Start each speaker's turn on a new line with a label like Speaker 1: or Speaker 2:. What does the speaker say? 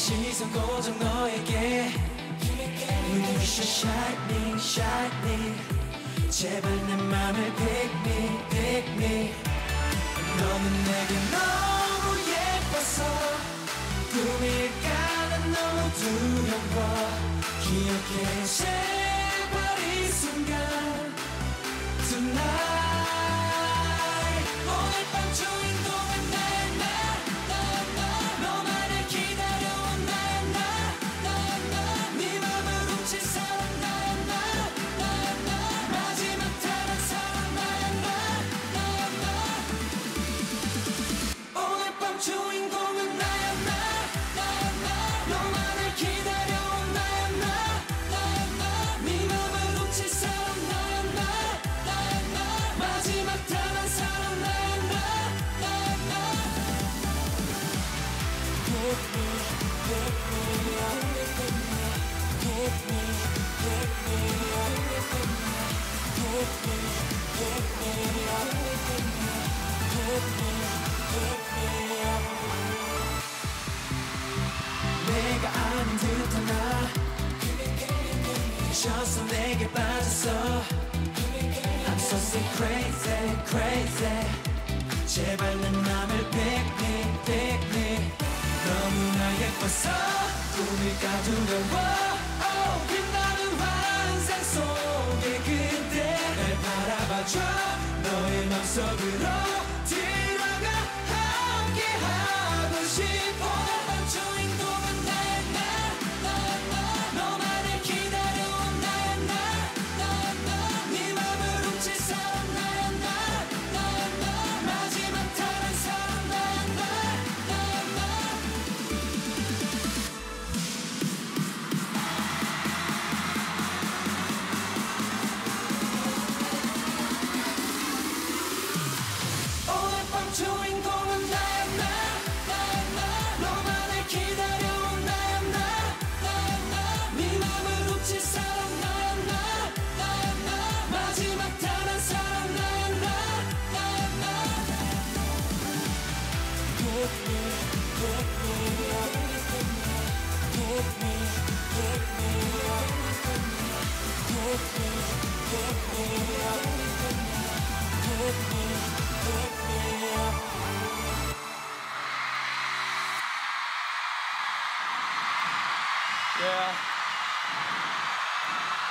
Speaker 1: 시선 고정 너에게 눈부셔 shining shining 제발 내 맘을 pick me pick me 너는 내게 너무 예뻐서 꿈일까 난 너무 두려워 기억해 제발 이 순간 tonight 오늘 밤 주인공은 나야 나 너만을 기다려온 나야 나 네 맘을 훔친 사람 나야 나 마지막 다른 사람 나야 나 오늘 밤 주인공은 나야 나 너만을 기다려온 나야 나 네 맘을 훔친 사람 나야 나 마지막 다른 사람 나야 내가 아닌 듯한 나 미쳤어 내게 빠졌어 I'm so sick crazy crazy 제발 내 맘을 pick me pick me 너무나 예뻐서 꿈일까 두려워 oh, 빛나는 환상 속에 그대 날 바라봐줘 너의 맘속으로 들어가 함께 하고 싶어 오늘 밤 주인공은 나야 나 너만을 기다려온 나야 네 맘을 훔칠 사람 나야 나 마지막 다른 사람 나야 오늘 밤 주인공은 나야 나 너만을 기다려온 나야 나 네 맘을 훔칠 사람 나야 나 마지막 다른 사람 나야
Speaker 2: Yeah.